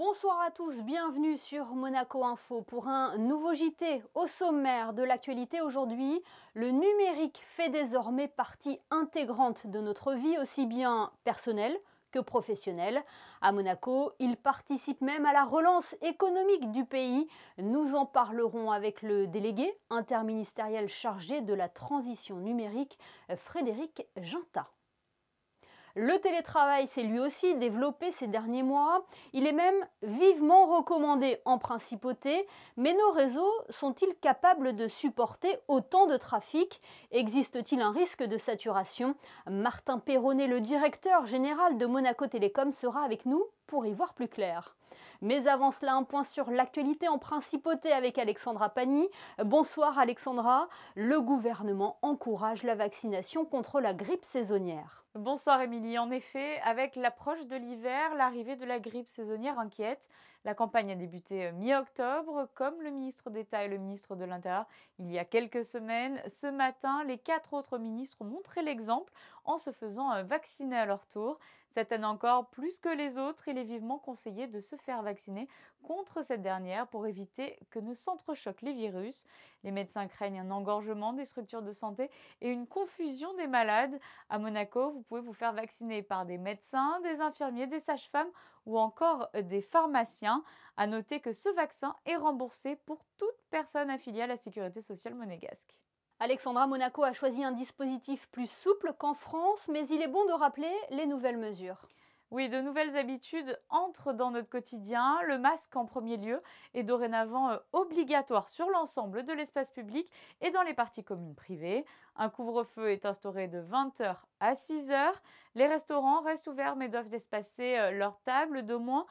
Bonsoir à tous, bienvenue sur Monaco Info pour un nouveau JT. Au sommaire de l'actualité aujourd'hui, le numérique fait désormais partie intégrante de notre vie, aussi bien personnelle que professionnelle. À Monaco, il participe même à la relance économique du pays. Nous en parlerons avec le délégué interministériel chargé de la transition numérique, Frédéric Ginta. Le télétravail s'est lui aussi développé ces derniers mois. Il est même vivement recommandé en principauté. Mais nos réseaux sont-ils capables de supporter autant de trafic? Existe-t-il un risque de saturation? Martin Perronnet, le directeur général de Monaco Télécom, sera avec nous pour y voir plus clair. Mais avant cela, un point sur l'actualité en principauté avec Alexandra Pagny. Bonsoir Alexandra. Le gouvernement encourage la vaccination contre la grippe saisonnière. Bonsoir Émilie. En effet, avec l'approche de l'hiver, l'arrivée de la grippe saisonnière inquiète. La campagne a débuté mi-octobre, comme le ministre d'État et le ministre de l'Intérieur il y a quelques semaines. Ce matin, les 4 autres ministres ont montré l'exemple en se faisant vacciner à leur tour. Cette année encore, plus que les autres, il est vivement conseillé de se faire vacciner contre cette dernière pour éviter que ne s'entrechoquent les virus. Les médecins craignent un engorgement des structures de santé et une confusion des malades. À Monaco, vous pouvez vous faire vacciner par des médecins, des infirmiers, des sages-femmes ou encore des pharmaciens. À noter que ce vaccin est remboursé pour toute personne affiliée à la sécurité sociale monégasque. Alexandra, Monaco a choisi un dispositif plus souple qu'en France, mais il est bon de rappeler les nouvelles mesures. Oui, de nouvelles habitudes entrent dans notre quotidien. Le masque en premier lieu est dorénavant obligatoire sur l'ensemble de l'espace public et dans les parties communes privées. Un couvre-feu est instauré de 20 h à 6 h. Les restaurants restent ouverts mais doivent espacer leurs tables d'au moins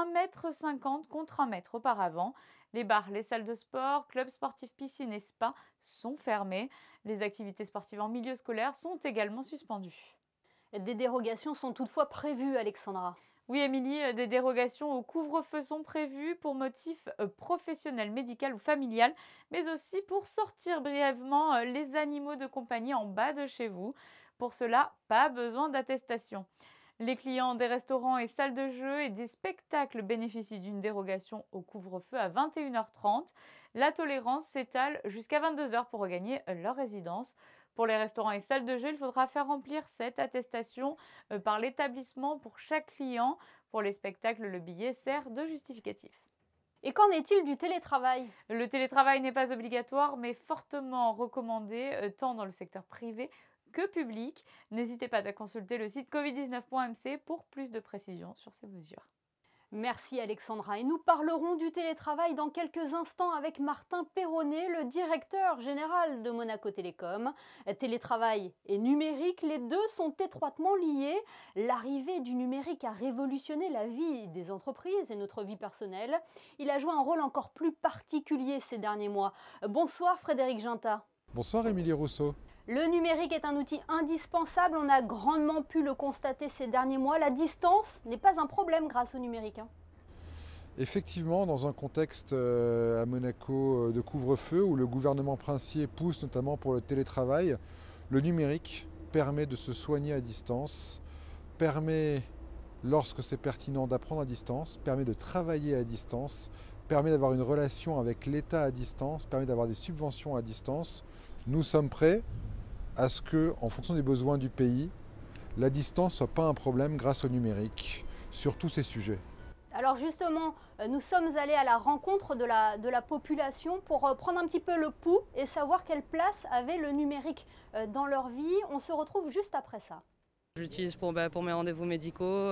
1,50 m contre 1 mètre auparavant. Les bars, les salles de sport, clubs sportifs, piscines et spas sont fermés. Les activités sportives en milieu scolaire sont également suspendues. Des dérogations sont toutefois prévues, Alexandra. Oui, Émilie, des dérogations au couvre-feu sont prévues pour motif professionnel, médical ou familial, mais aussi pour sortir brièvement les animaux de compagnie en bas de chez vous. Pour cela, pas besoin d'attestation. Les clients des restaurants et salles de jeu et des spectacles bénéficient d'une dérogation au couvre-feu à 21 h 30. La tolérance s'étale jusqu'à 22 h pour regagner leur résidence. Pour les restaurants et salles de jeu, il faudra faire remplir cette attestation par l'établissement pour chaque client. Pour les spectacles, le billet sert de justificatif. Et qu'en est-il du télétravail? Le télétravail n'est pas obligatoire, mais fortement recommandé, tant dans le secteur privé que public. N'hésitez pas à consulter le site covid19.mc pour plus de précisions sur ces mesures. Merci Alexandra. Et nous parlerons du télétravail dans quelques instants avec Martin Perronnet, le directeur général de Monaco Télécom. Télétravail et numérique, les deux sont étroitement liés. L'arrivée du numérique a révolutionné la vie des entreprises et notre vie personnelle. Il a joué un rôle encore plus particulier ces derniers mois. Bonsoir Frédéric Ginta. Bonsoir Émilie Rousseau. Le numérique est un outil indispensable, on a grandement pu le constater ces derniers mois. La distance n'est pas un problème grâce au numérique. Effectivement, dans un contexte à Monaco de couvre-feu où le gouvernement princier pousse notamment pour le télétravail, le numérique permet de se soigner à distance, permet, lorsque c'est pertinent, d'apprendre à distance, permet de travailler à distance, permet d'avoir une relation avec l'État à distance, permet d'avoir des subventions à distance. Nous sommes prêts à ce que, en fonction des besoins du pays, la distance ne soit pas un problème grâce au numérique sur tous ces sujets. Alors justement, nous sommes allés à la rencontre de la population pour prendre un petit peu le pouls et savoir quelle place avait le numérique dans leur vie. On se retrouve juste après ça. Je l'utilise pour mes rendez-vous médicaux,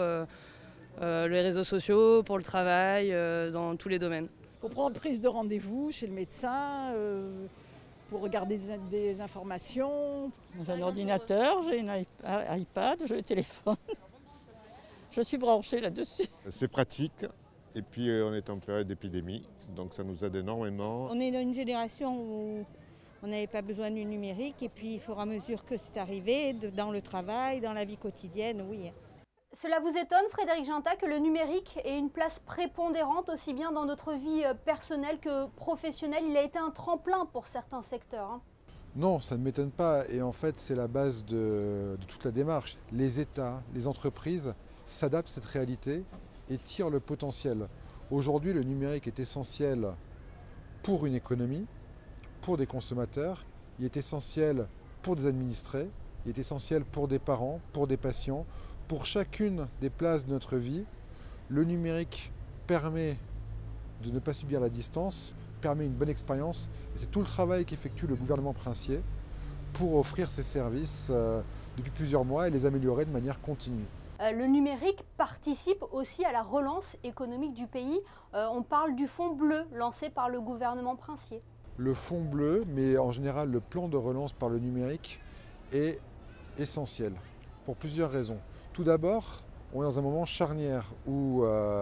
les réseaux sociaux, pour le travail, dans tous les domaines. Pour prendre prise de rendez-vous chez le médecin, pour regarder des informations. J'ai un ordinateur, j'ai un iPad, j'ai le téléphone. Je suis branchée là-dessus. C'est pratique et puis on est en période d'épidémie, donc ça nous aide énormément. On est dans une génération où on n'avait pas besoin du numérique et puis au fur et à mesure que c'est arrivé, dans le travail, dans la vie quotidienne, oui. Cela vous étonne, Frédéric Ginta, que le numérique ait une place prépondérante aussi bien dans notre vie personnelle que professionnelle? Il a été un tremplin pour certains secteurs. Non, ça ne m'étonne pas. Et en fait, c'est la base de toute la démarche. Les États, les entreprises s'adaptent à cette réalité et tirent le potentiel. Aujourd'hui, le numérique est essentiel pour une économie, pour des consommateurs, il est essentiel pour des administrés, il est essentiel pour des parents, pour des patients, pour chacune des places de notre vie. Le numérique permet de ne pas subir la distance, permet une bonne expérience, et c'est tout le travail qu'effectue le gouvernement princier pour offrir ces services depuis plusieurs mois et les améliorer de manière continue. Le numérique participe aussi à la relance économique du pays. On parle du fonds bleu lancé par le gouvernement princier. Le fonds bleu, mais en général le plan de relance par le numérique, est essentiel pour plusieurs raisons. Tout d'abord, on est dans un moment charnière où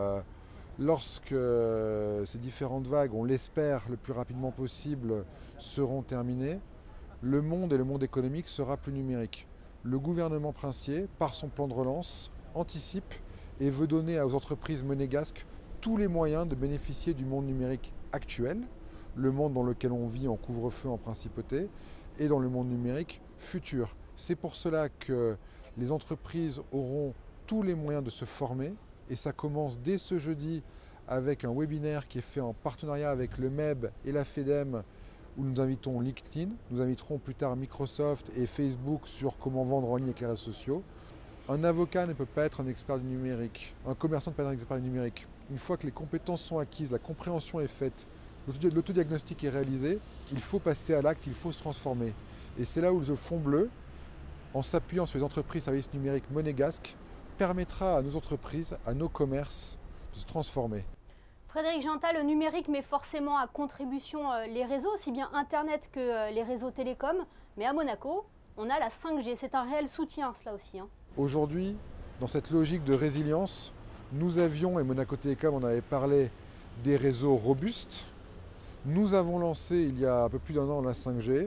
lorsque ces différentes vagues, on l'espère le plus rapidement possible, seront terminées, le monde et le monde économique sera plus numérique. Le gouvernement princier, par son plan de relance, anticipe et veut donner aux entreprises monégasques tous les moyens de bénéficier du monde numérique actuel, le monde dans lequel on vit en couvre-feu en principauté, et dans le monde numérique futur. C'est pour cela que les entreprises auront tous les moyens de se former, et ça commence dès ce jeudi avec un webinaire qui est fait en partenariat avec le MEB et la FEDEM, où nous invitons LinkedIn, nous inviterons plus tard Microsoft et Facebook sur comment vendre en ligne avec les réseaux sociaux. Un avocat ne peut pas être un expert du numérique, un commerçant ne peut pas être un expert du numérique. Une fois que les compétences sont acquises, la compréhension est faite, l'autodiagnostic est réalisé, il faut passer à l'acte, il faut se transformer. Et c'est là où le Fonds bleu, en s'appuyant sur les entreprises services numériques monégasques, permettra à nos entreprises, à nos commerces de se transformer. Frédéric Ginta, le numérique met forcément à contribution les réseaux, aussi bien Internet que les réseaux télécoms. Mais à Monaco, on a la 5G. C'est un réel soutien, cela aussi. Aujourd'hui, dans cette logique de résilience, nous avions, et Monaco Télécom en avait parlé, des réseaux robustes. Nous avons lancé il y a un peu plus d'un an la 5G.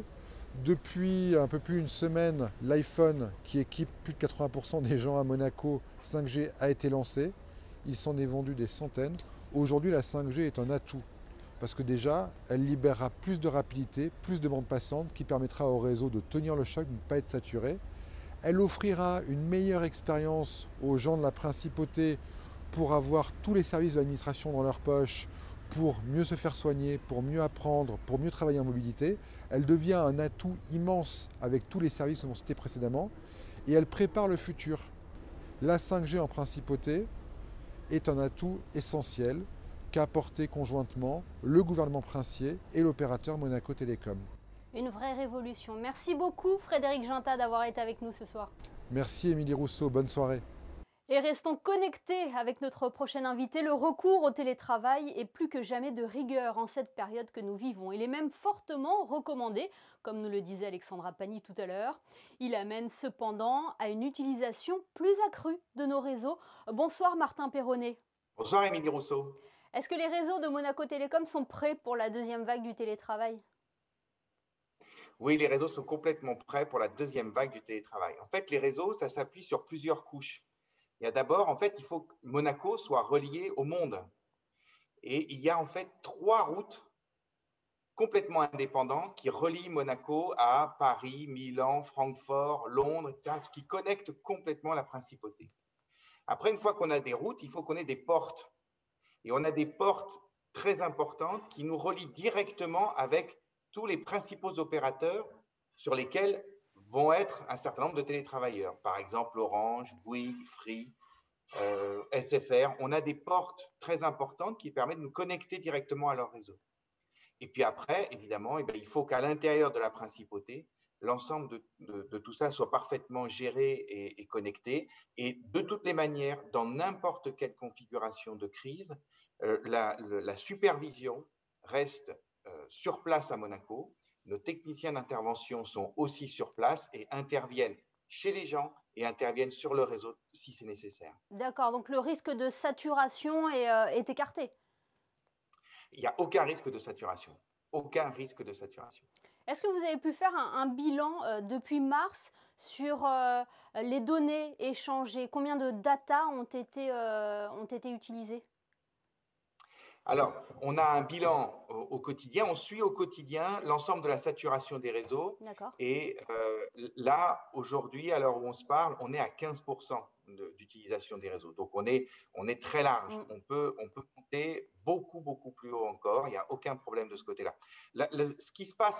Depuis un peu plus d'une semaine, l'iPhone, qui équipe plus de 80% des gens à Monaco, 5G, a été lancé. Il s'en est vendu des centaines. Aujourd'hui, la 5G est un atout parce que déjà, elle libérera plus de rapidité, plus de bande passante qui permettra au réseau de tenir le choc, de ne pas être saturé. Elle offrira une meilleure expérience aux gens de la principauté pour avoir tous les services de l'administration dans leur poche, pour mieux se faire soigner, pour mieux apprendre, pour mieux travailler en mobilité. Elle devient un atout immense avec tous les services que l'on citait précédemment et elle prépare le futur. La 5G en principauté est un atout essentiel qu'a apporté conjointement le gouvernement princier et l'opérateur Monaco Télécom. Une vraie révolution. Merci beaucoup Frédéric Ginta d'avoir été avec nous ce soir. Merci Émilie Rousseau, bonne soirée. Et restons connectés avec notre prochain invité. Le recours au télétravail est plus que jamais de rigueur en cette période que nous vivons. Il est même fortement recommandé, comme nous le disait Alexandra Pani tout à l'heure. Il amène cependant à une utilisation plus accrue de nos réseaux. Bonsoir Martin Perronnet. Bonsoir Émilie Rousseau. Est-ce que les réseaux de Monaco Télécom sont prêts pour la deuxième vague du télétravail ? Oui, les réseaux sont complètement prêts pour la deuxième vague du télétravail. En fait, les réseaux, ça s'appuie sur plusieurs couches. Il y a d'abord, en fait, il faut que Monaco soit relié au monde. Et il y a en fait 3 routes complètement indépendantes qui relient Monaco à Paris, Milan, Francfort, Londres, etc., ce qui connecte complètement la principauté. Après, une fois qu'on a des routes, il faut qu'on ait des portes. Et on a des portes très importantes qui nous relient directement avec tous les principaux opérateurs sur lesquels vont être un certain nombre de télétravailleurs. Par exemple, Orange, Bouygues, Free, SFR. On a des portes très importantes qui permettent de nous connecter directement à leur réseau. Et puis après, évidemment, il faut qu'à l'intérieur de la principauté, l'ensemble de tout ça soit parfaitement géré et connecté. Et de toutes les manières, dans n'importe quelle configuration de crise, la supervision reste sur place à Monaco. Nos techniciens d'intervention sont aussi sur place et interviennent chez les gens et interviennent sur le réseau si c'est nécessaire. D'accord, donc le risque de saturation est écarté. Il n'y a aucun risque de saturation. Aucun risque de saturation. Est-ce que vous avez pu faire un bilan depuis mars sur les données échangées? Combien de data ont été utilisées? Alors, on a un bilan au quotidien, on suit au quotidien l'ensemble de la saturation des réseaux. Et là, aujourd'hui, à l'heure où on se parle, on est à 15% d'utilisation des réseaux. Donc, on est très large. On peut compter record, il n'y a aucun problème de ce côté-là. Ce qui se passe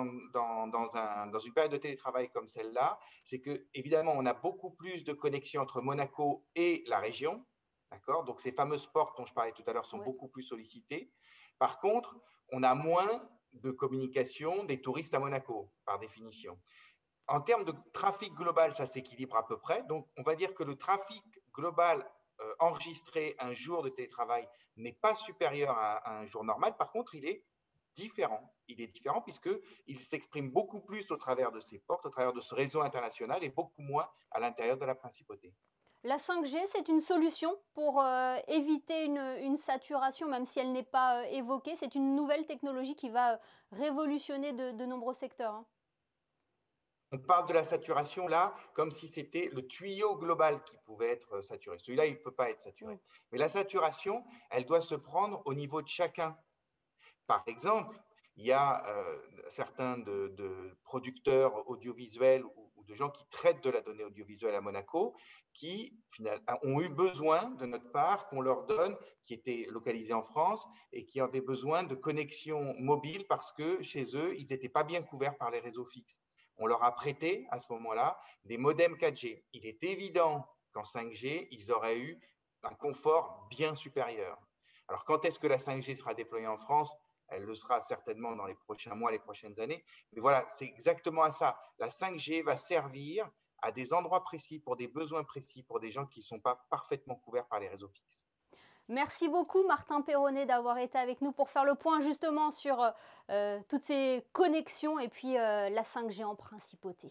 dans une période de télétravail comme celle-là, c'est que évidemment, on a beaucoup plus de connexions entre Monaco et la région. D'accord ? Donc, ces fameuses portes dont je parlais tout à l'heure sont beaucoup plus sollicitées. Par contre, on a moins de communication des touristes à Monaco, par définition. En termes de trafic global, ça s'équilibre à peu près. Donc, on va dire que le trafic global enregistré un jour de télétravail n'est pas supérieur à un jour normal. Par contre, il est différent. Il est différent puisqu'il s'exprime beaucoup plus au travers de ces portes, au travers de ce réseau international et beaucoup moins à l'intérieur de la principauté. La 5G, c'est une solution pour éviter une saturation, même si elle n'est pas évoquée. C'est une nouvelle technologie qui va révolutionner de nombreux secteurs. Hein. On parle de la saturation là comme si c'était le tuyau global qui pouvait être saturé. Celui-là, il ne peut pas être saturé. Mais la saturation, elle doit se prendre au niveau de chacun. Par exemple, il y a certains de producteurs audiovisuels ou de gens qui traitent de la donnée audiovisuelle à Monaco qui ont eu besoin de notre part qu'on leur donne, qui étaient localisés en France et qui avaient besoin de connexions mobiles parce que chez eux, ils n'étaient pas bien couverts par les réseaux fixes. On leur a prêté à ce moment-là des modems 4G. Il est évident qu'en 5G, ils auraient eu un confort bien supérieur. Alors, quand est-ce que la 5G sera déployée en France ? Elle le sera certainement dans les prochains mois, les prochaines années. Mais voilà, c'est exactement à ça. La 5G va servir à des endroits précis, pour des besoins précis, pour des gens qui ne sont pas parfaitement couverts par les réseaux fixes. Merci beaucoup Martin Perronnet d'avoir été avec nous pour faire le point justement sur toutes ces connexions et puis la 5G en principauté.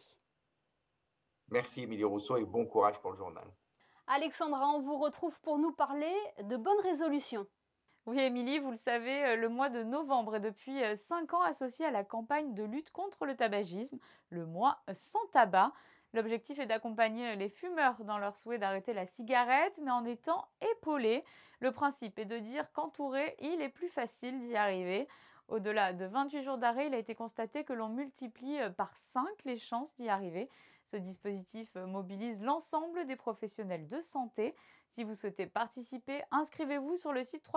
Merci Émilie Rousseau et bon courage pour le journal. Alexandra, on vous retrouve pour nous parler de bonnes résolutions. Oui, Émilie, vous le savez, le mois de novembre est depuis 5 ans associé à la campagne de lutte contre le tabagisme, le mois sans tabac. L'objectif est d'accompagner les fumeurs dans leur souhait d'arrêter la cigarette, mais en étant épaulés. Le principe est de dire qu'entouré, il est plus facile d'y arriver. Au-delà de 28 jours d'arrêt, il a été constaté que l'on multiplie par 5 les chances d'y arriver. Ce dispositif mobilise l'ensemble des professionnels de santé. Si vous souhaitez participer, inscrivez-vous sur le site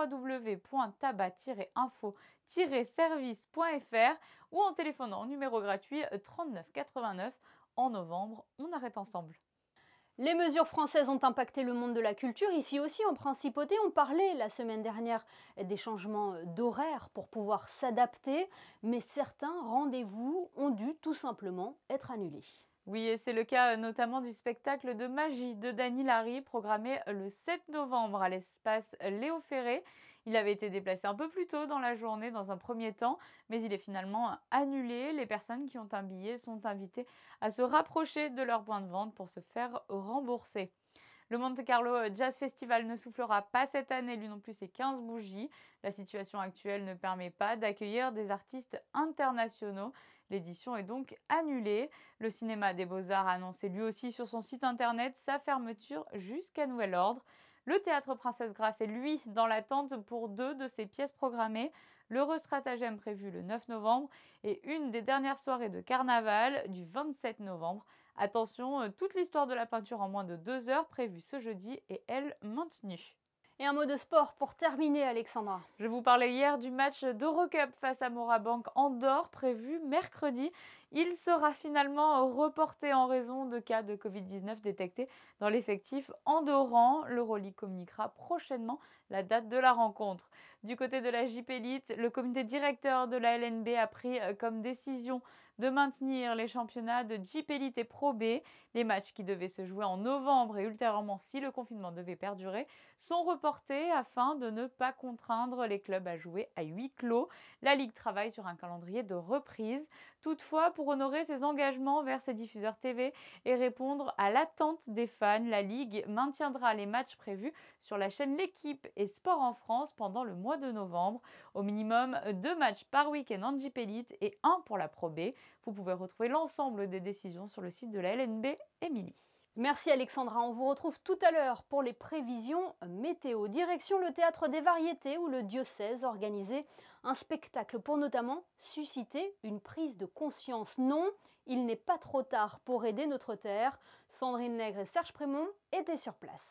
www.tabac-info-service.fr ou en téléphonant au numéro gratuit 39 89. En novembre, on arrête ensemble. Les mesures françaises ont impacté le monde de la culture. Ici aussi, en principauté, on parlait la semaine dernière des changements d'horaire pour pouvoir s'adapter. Mais certains rendez-vous ont dû tout simplement être annulés. Oui, et c'est le cas notamment du spectacle de magie de Dany Larry, programmé le 7 novembre à l'espace Léo Ferré. Il avait été déplacé un peu plus tôt dans la journée dans un premier temps, mais il est finalement annulé. Les personnes qui ont un billet sont invitées à se rapprocher de leur point de vente pour se faire rembourser. Le Monte Carlo Jazz Festival ne soufflera pas cette année, lui non plus, ses 15 bougies. La situation actuelle ne permet pas d'accueillir des artistes internationaux. L'édition est donc annulée. Le cinéma des Beaux-Arts a annoncé lui aussi sur son site internet sa fermeture jusqu'à nouvel ordre. Le Théâtre Princesse Grace est lui dans l'attente pour 2 de ses pièces programmées. L'Heureux Stratagème prévu le 9 novembre et une des dernières soirées de carnaval du 27 novembre. Attention, toute l'histoire de la peinture en moins de 2 heures prévue ce jeudi est elle maintenue. Et un mot de sport pour terminer, Alexandra. Je vous parlais hier du match d'Eurocup face à Morabank Andorre prévu mercredi. Il sera finalement reporté en raison de cas de Covid-19 détectés dans l'effectif andorran. L'Euroleague communiquera prochainement la date de la rencontre. Du côté de la JP Elite, le comité directeur de la LNB a pris comme décision de maintenir les championnats de JP Elite et Pro B. Les matchs qui devaient se jouer en novembre et ultérieurement si le confinement devait perdurer sont reportés afin de ne pas contraindre les clubs à jouer à huis clos. La Ligue travaille sur un calendrier de reprise. Toutefois, pour honorer ses engagements vers ses diffuseurs TV et répondre à l'attente des fans, la Ligue maintiendra les matchs prévus sur la chaîne L'Équipe et Sport en France pendant le mois de novembre. Au minimum 2 matchs par week-end en JP Elite et 1 pour la Pro B. Vous pouvez retrouver l'ensemble des décisions sur le site de la LNB Émilie. Merci Alexandra, on vous retrouve tout à l'heure pour les prévisions météo. Direction le Théâtre des Variétés où le diocèse organisait un spectacle pour notamment susciter une prise de conscience. Non, il n'est pas trop tard pour aider notre terre. Sandrine Nègre et Serge Prémont étaient sur place.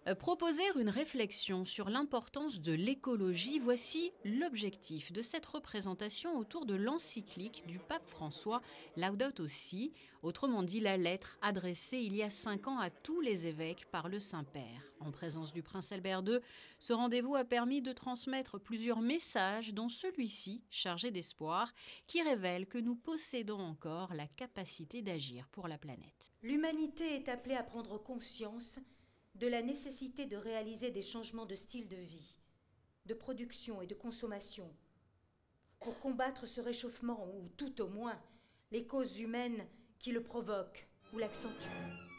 Proposer une réflexion sur l'importance de l'écologie, voici l'objectif de cette représentation autour de l'encyclique du pape François Laudato Si, autrement dit la lettre adressée il y a 5 ans à tous les évêques par le Saint-Père. En présence du prince Albert II, ce rendez-vous a permis de transmettre plusieurs messages, dont celui-ci, chargé d'espoir, qui révèle que nous possédons encore la capacité d'agir pour la planète. L'humanité est appelée à prendre conscience de la nécessité de réaliser des changements de style de vie, de production et de consommation, pour combattre ce réchauffement ou tout au moins les causes humaines qui le provoquent ou l'accentuent.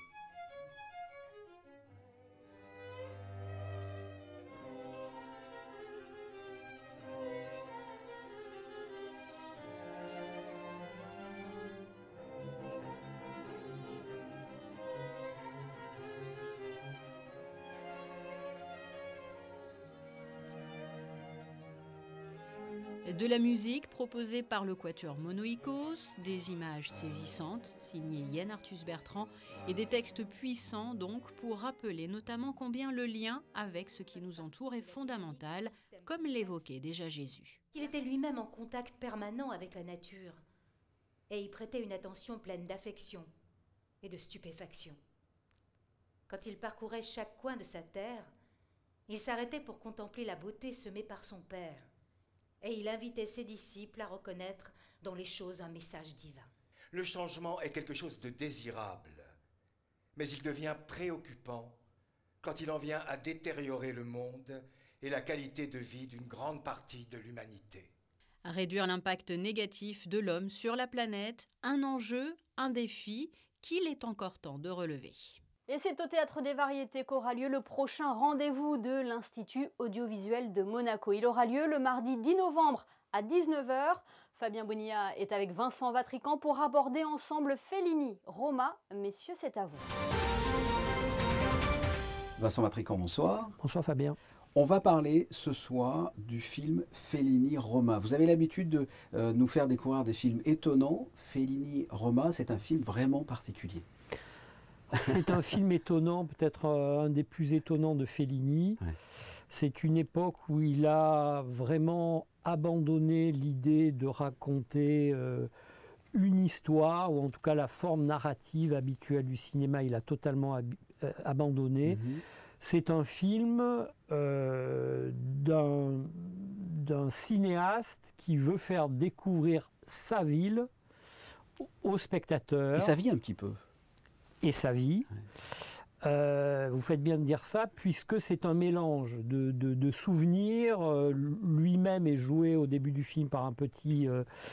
De la musique proposée par le quatuor Monoïkos, des images saisissantes, signées Yann Arthus Bertrand, et des textes puissants donc pour rappeler notamment combien le lien avec ce qui nous entoure est fondamental, comme l'évoquait déjà Jésus. Il était lui-même en contact permanent avec la nature et y prêtait une attention pleine d'affection et de stupéfaction. Quand il parcourait chaque coin de sa terre, il s'arrêtait pour contempler la beauté semée par son Père. Et il invitait ses disciples à reconnaître dans les choses un message divin. Le changement est quelque chose de désirable, mais il devient préoccupant quand il en vient à détériorer le monde et la qualité de vie d'une grande partie de l'humanité. Réduire l'impact négatif de l'homme sur la planète, un enjeu, un défi qu'il est encore temps de relever. Et c'est au Théâtre des Variétés qu'aura lieu le prochain rendez-vous de l'Institut audiovisuel de Monaco. Il aura lieu le mardi 10 novembre à 19 h. Fabien Bonilla est avec Vincent Vatrican pour aborder ensemble Fellini, Roma. Messieurs, c'est à vous. Vincent Vatrican, bonsoir. Bonsoir Fabien. On va parler ce soir du film Fellini, Roma. Vous avez l'habitude de nous faire découvrir des films étonnants. Fellini, Roma, c'est un film vraiment particulier. C'est un film étonnant, peut-être un des plus étonnants de Fellini. Ouais. C'est une époque où il a vraiment abandonné l'idée de raconter une histoire, ou en tout cas la forme narrative habituelle du cinéma, il a totalement abandonné. C'est un film d'un cinéaste qui veut faire découvrir sa ville aux spectateurs. Et sa vie un petit peu. Et sa vie. Ouais. Vous faites bien de dire ça, puisque c'est un mélange de souvenirs. Lui-même est joué au début du film par un petit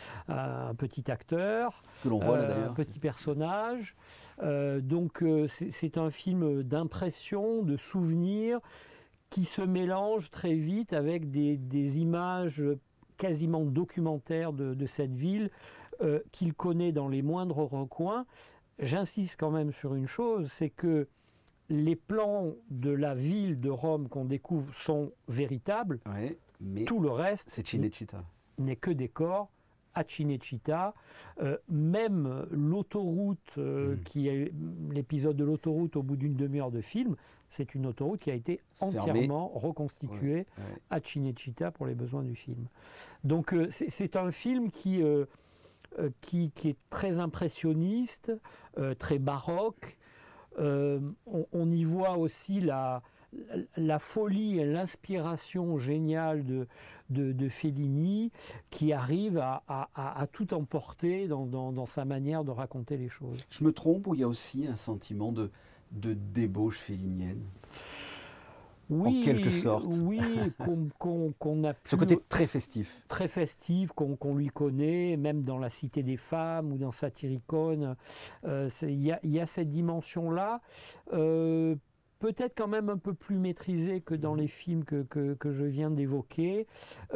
acteur. Que l'on voit là d'ailleurs. Un petit personnage. Donc c'est un film d'impression, de souvenirs, qui se mélange très vite avec des images quasiment documentaires de cette ville qu'il connaît dans les moindres recoins. J'insiste quand même sur une chose, c'est que les plans de la ville de Rome qu'on découvre sont véritables. Ouais, mais tout le reste c'est Cinecittà. N'est que décor à Cinecittà. Même l'autoroute, qui est l'épisode de l'autoroute au bout d'une demi-heure de film, c'est une autoroute qui a été entièrement reconstituée à Cinecittà pour les besoins du film. Donc c'est un film qui est très impressionniste, très baroque. On y voit aussi la folie et l'inspiration géniale de Fellini, qui arrive à tout emporter dans sa manière de raconter les choses. Je me trompe, ou il y a aussi un sentiment de débauche fellinienne? Oui, en quelque sorte. Oui, qu'on a pu... Ce côté très festif. Très festif, qu'on lui connaît, même dans La Cité des Femmes ou dans Satyricon. Il y a cette dimension-là, peut-être quand même un peu plus maîtrisée que dans les films que je viens d'évoquer,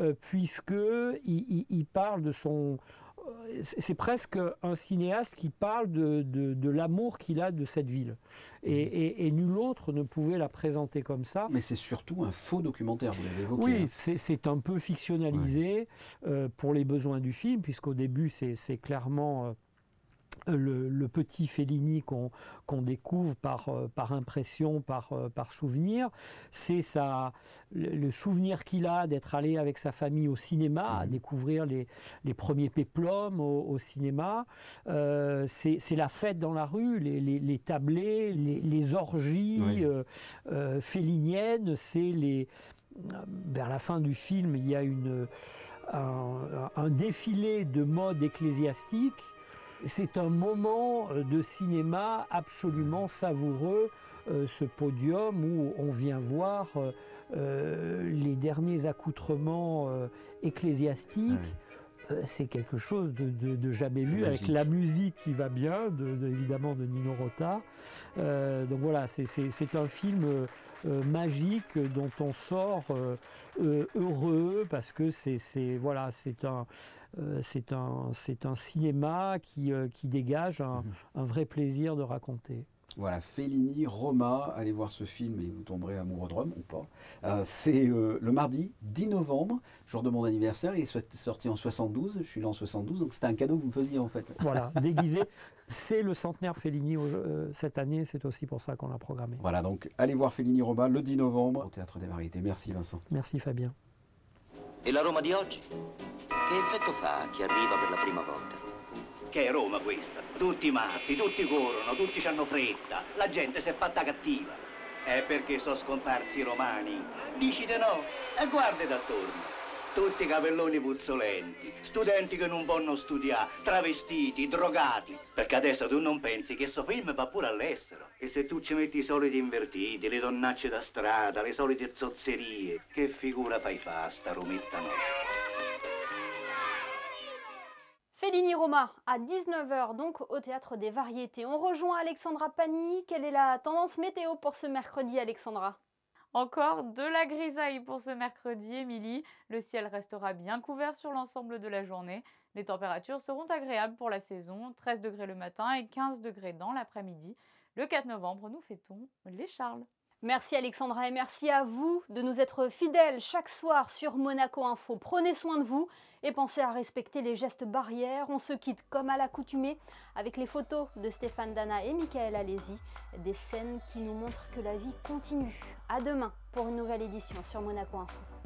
puisqu'il parle de son... C'est presque un cinéaste qui parle de l'amour qu'il a de cette ville. Et nul autre ne pouvait la présenter comme ça. Mais c'est surtout un faux documentaire, vous l'avez évoqué. Oui, c'est un peu fictionnalisé pour les besoins du film, puisqu'au début, c'est clairement le petit Fellini qu'on découvre par impression, par souvenir, c'est le souvenir qu'il a d'être allé avec sa famille au cinéma, à découvrir les premiers péplums au cinéma. C'est la fête dans la rue, les tablés, les orgies felliniennes. Vers la fin du film, il y a un défilé de mode ecclésiastique. C'est un moment de cinéma absolument savoureux, ce podium où on vient voir les derniers accoutrements ecclésiastiques. C'est quelque chose de jamais vu, avec la musique qui va bien, évidemment de Nino Rota. Donc voilà, c'est un film magique dont on sort heureux, parce que c'est un cinéma qui dégage un vrai plaisir de raconter. Voilà, Fellini, Roma, allez voir ce film et vous tomberez amoureux de Rome ou pas. C'est le mardi 10 novembre, jour de mon anniversaire, il est sorti en 72, je suis là en 72, donc c'était un cadeau que vous me faisiez en fait. Voilà, déguisé, c'est le centenaire Fellini cette année, c'est aussi pour ça qu'on l'a programmé. Voilà, donc allez voir Fellini, Roma le 10 novembre au Théâtre des Variétés. Merci Vincent. Merci Fabien. E la Roma di oggi? Che effetto fa a chi arriva per la prima volta? Che è Roma questa? Tutti matti, tutti corrono, tutti c'hanno fretta, la gente si è fatta cattiva. È perché so scomparsi i romani? Dici di no? E guarda d'attorno. Tutti capelloni puzzolenti, studenti che non vogliono studiare, travestiti, drogati. Perché adesso tu non pensi che sto film va pure all'estero. E se tu ci metti i soliti invertiti, le donnacce da strada, le solite zozzerie, che figura fai fa sta Rometta nostra? Fellini Roma à 19h donc au Théâtre des Variétés. On rejoint Alexandra Pani. Quelle est la tendance météo pour ce mercredi, Alexandra? Encore de la grisaille pour ce mercredi, Émilie. Le ciel restera bien couvert sur l'ensemble de la journée. Les températures seront agréables pour la saison, 13 degrés le matin et 15 degrés dans l'après-midi. Le 4 novembre, nous fêtons les Charles. Merci Alexandra et merci à vous de nous être fidèles chaque soir sur Monaco Info. Prenez soin de vous et pensez à respecter les gestes barrières. On se quitte comme à l'accoutumée avec les photos de Stéphane Dana et Michael Alési. Des scènes qui nous montrent que la vie continue. À demain pour une nouvelle édition sur Monaco Info.